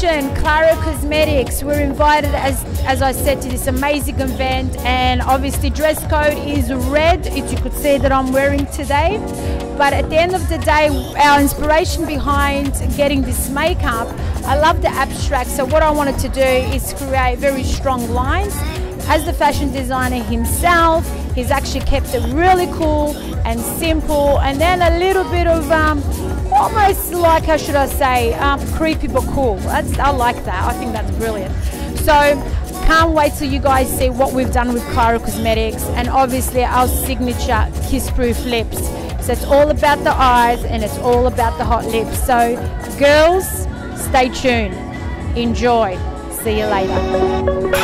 mentioned, Clara Cosmetics, we're invited, as I said, to this amazing event, and obviously dress code is red, as you could see that I'm wearing today. But at the end of the day, our inspiration behind getting this makeup, I love the abstract, so what I wanted to do is create very strong lines. As the fashion designer himself, he's actually kept it really cool and simple, and then a little bit of almost like, how should I say, creepy but cool. I like that. I think that's brilliant. So can't wait till you guys see what we've done with Clara Cosmetics, and obviously our signature kiss-proof lips. So it's all about the eyes and it's all about the hot lips. So girls, stay tuned. Enjoy. See you later.